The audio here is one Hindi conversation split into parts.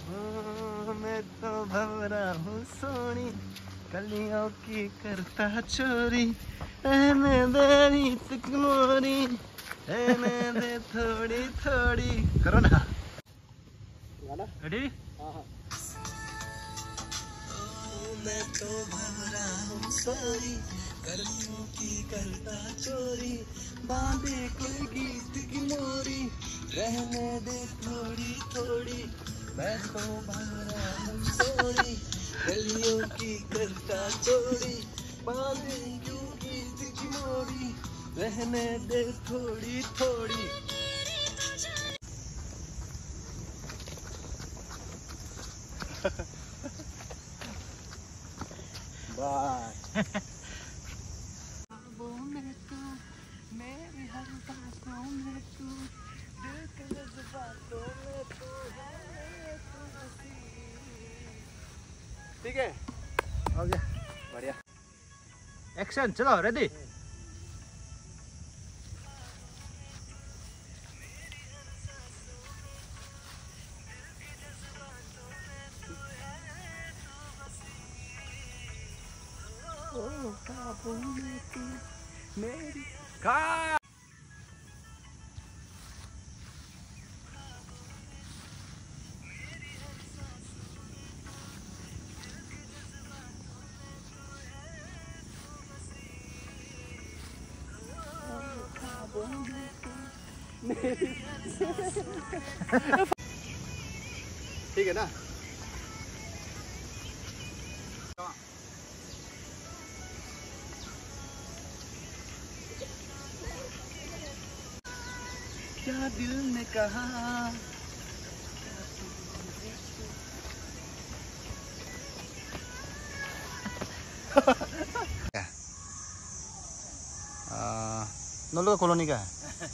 मैं तो भंवरा हूँ सोनी, कलियों की करता चोरी, रहने दे रीत मोरी, रहने दे थोड़ी थोड़ी। करो ना रेडी। मैं तो भंवरा हूँ सोनी, कलियों की करता चोरी, बांधे कोई गीत की मोरी, रहने दे थोड़ी थोड़ी। मैं तो भंवरा हूँ सोनी, गलियों की करता चोरी, बांधे क्यों गीत की मोरी, रहने दे थोड़ी थोड़ी। बाय। वो मैं तू, मेरी हर बातों में तू, दिल के जज्बातों में तू है, तू हंसी। ठीक है, हो गया, बढ़िया। एक्शन, चलो रेडी। मेरी का ठीक है ना। क्या दिल ने कहा, नोलो का कॉलोनी का है।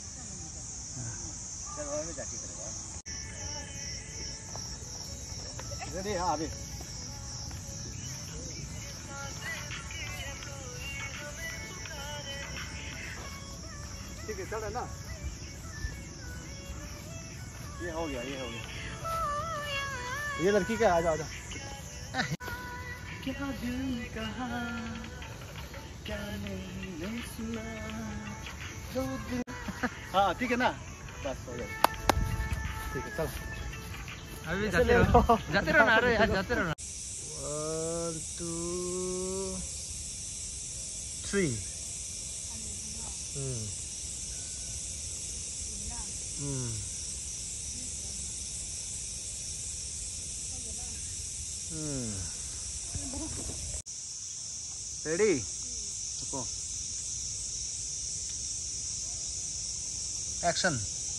रेडी, हाँ अभी ठीक है, चल रहा है ना। ये हो गया, ये हो गया। ये लड़की का, आजा आजा। क्या दिल ने कहा, क्या मैंने सुना, दो दिल। हाँ ठीक है ना, बस हो गया। ठीक है, चल अभी जाते रहो ना, अरे यार जाते रहो ना। 1 2 3। रेडी, रुको, एक्शन।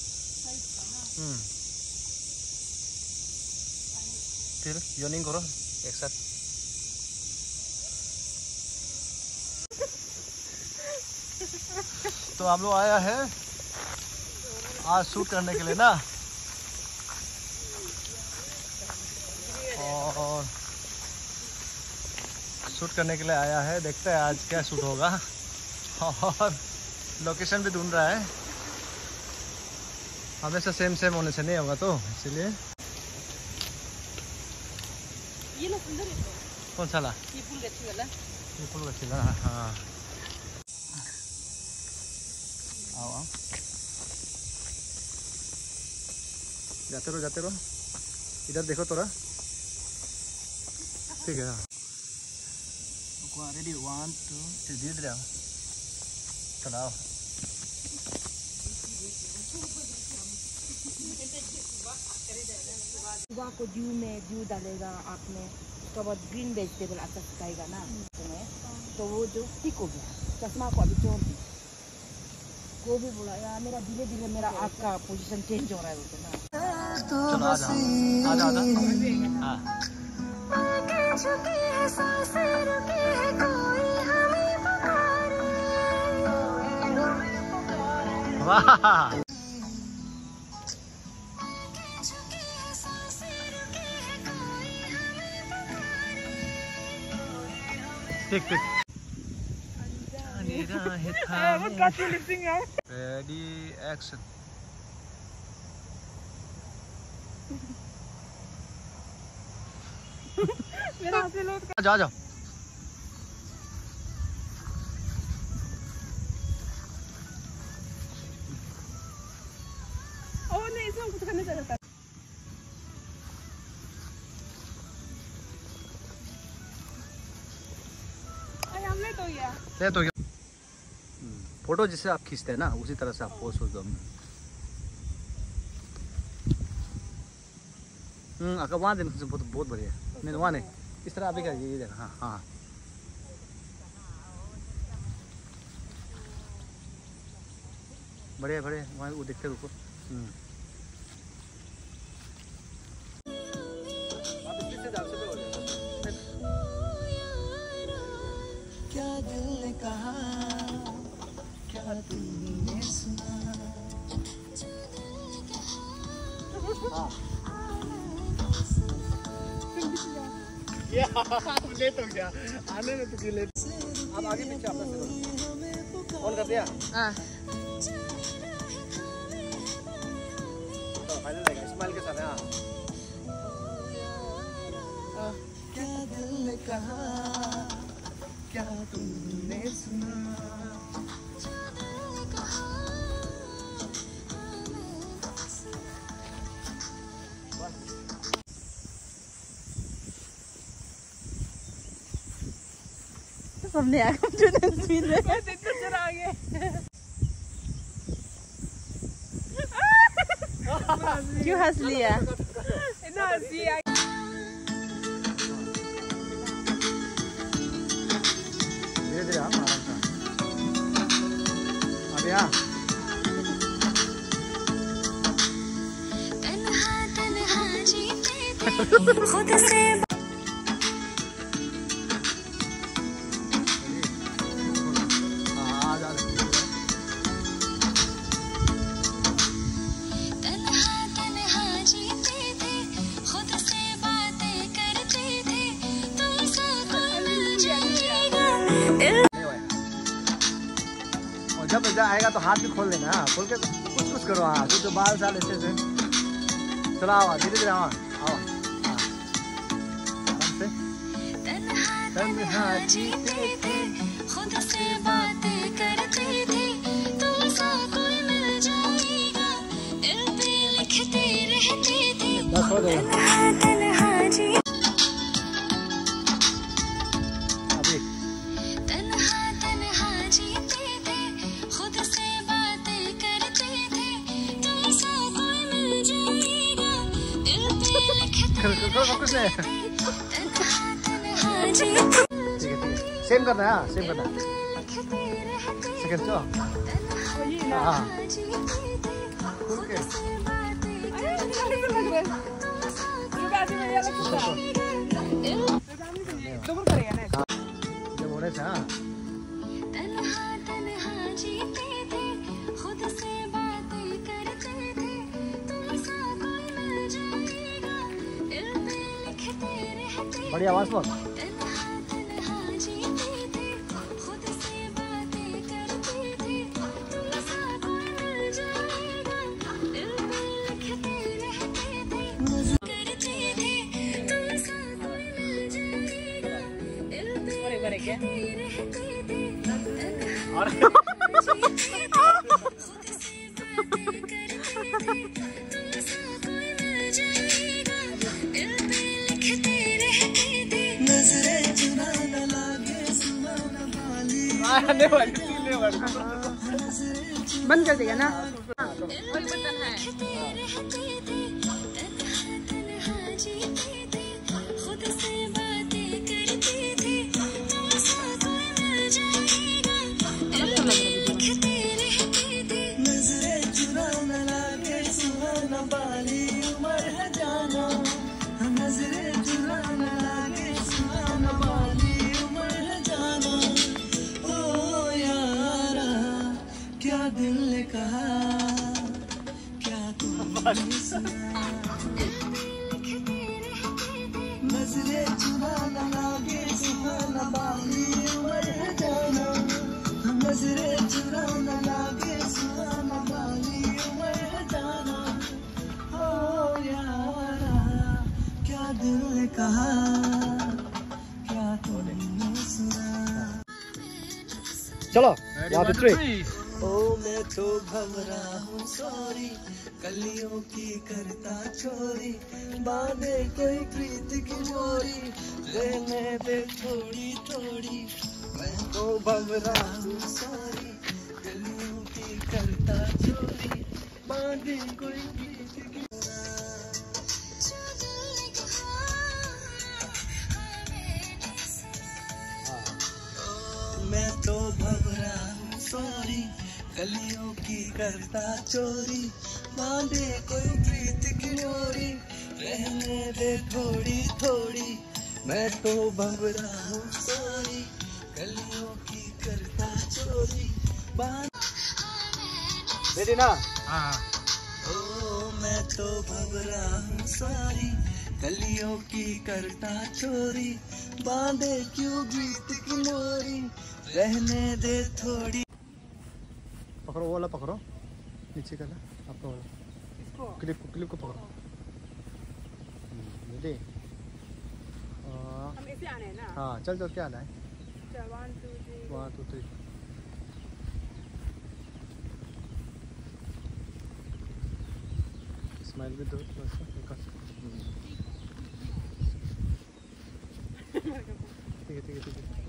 फिर योनिंग करो एक साथ। तो हम लोग आया है आज शूट करने के लिए ना, और शूट करने के लिए आया है। देखते हैं आज क्या शूट होगा, और लोकेशन भी ढूंढ रहा है। हमेशा सेम होने से नहीं होगा, तो इसलिए। ये लो सुंदर है। कौन सा ला? ये फूल अच्छी वाला। ये फूल अच्छी वाला, हाँ। आओ आओ, जाते रहो, इधर देखो थोड़ा। ठीक है, रेडी 1 2 3 धीरे धीरे आओ, चलाओ। सुबह को ड्यू डालेगा आपने, उसके बाद ग्रीन वेजिटेबल अच्छा सिखाएगा ना तो वो जो ठीक हो गया। चश्मा को अभी छोड़ दी, वो भी बोला यार मेरा धीरे धीरे मेरा आँख का पोजीशन चेंज हो रहा है बोलते ना। चलो आजा वाह, ठीक रेडी एक्शन। जाओ जाओ। नहीं, इसमें कुछ करने चलता। हमने तो गया। तो गया। फोटो जिससे आप खींचते हैं ना उसी तरह से आप पोस्ट हो दो। अगर वहाँ देने से बहुत बढ़िया है। नहीं वहाँ नहीं, इस तरह आप भी करिए, ये देखा। हाँ हाँ बढ़िया बढ़िया, वहाँ वो देखते रुको। क्या दिल ने कहा, क्या तुमने सुना। हाँ लेट हो गया आने में, तो लेट। आप आगे पीछे आपस में कौन कर दिया? हाँ तो फाइनल रहेगा स्माइल के साथ। हाँ क्या दिल ने कहा, क्या तुमने सुना। हमने आगे क्यों हंस लिया? धीरे धीरे आराम से। अब यहाँ खुद से जब आएगा तो हाथ भी खोल लेना। खोल के कुछ कुछ करो। हाँ तो बाल साल ऐसे से चलो। आओ धीरे धीरे। आओ आओ आराम से। तन्हा जीते थे, खुद से बातें करते थे, तुमसा कोई मिल जाएगा, दिल पे लिखते रहते थे। तन्हा जी कुछ नहीं। ठीक है सेम करना है। हाँ सेम करना है। सेकंड चलो। हाँ जब होने से। हाँ बड़ी आवाज पर। बंद कर देगा ना। दिल ने कहा, क्या तुमने सुना। नजरें चुराना लागे सुहाना बाली उम्र है जाना। नजरें चुराना लागे सुहाना बाली उम्र है जाना। ओ यारा क्या दिल ने कहा। चलो 1 2 3 ओ मैं तो भंवरा हूँ सॉरी, कलियों की करता चोरी, बांधे कोई प्रीत की डोरी, रहने दे थोड़ी थोड़ी। मैं तो भंवरा हूँ सॉरी, कलियों की करता चोरी, बांधे कोई प्रीत की। मैं तो भंवरा हूँ सॉरी, कलियों की करता चोरी, बांधे कोई प्रीत की डोरी, रहने दे थोड़ी थोड़ी। मैं तो भंवरा हूँ सॉरी, कलियों की करता चोरी, रेडी ना ओ मैं तो भंवरा हूँ सॉरी, कलियों की करता चोरी, बांधे क्यों गीत की मोरी, रहने दे थोड़ी। पकड़ो वो वाला पकड़ो, नीचे का आपका वाला क्लिप को पकड़ो। रेडी हम ऐसे आने हैं ना। हाँ चल चल क्या आना है। 1 2 3 1 2 3 स्माइल भी दो थोड़ा सा ठीक है ठीक है ठीक है।